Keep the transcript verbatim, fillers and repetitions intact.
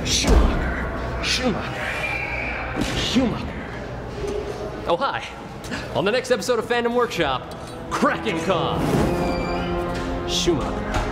Schumacher. Schumacher. Schumacher. Oh, hi. On the next episode of Fandom Workshop, Kraken Con. Schumacher.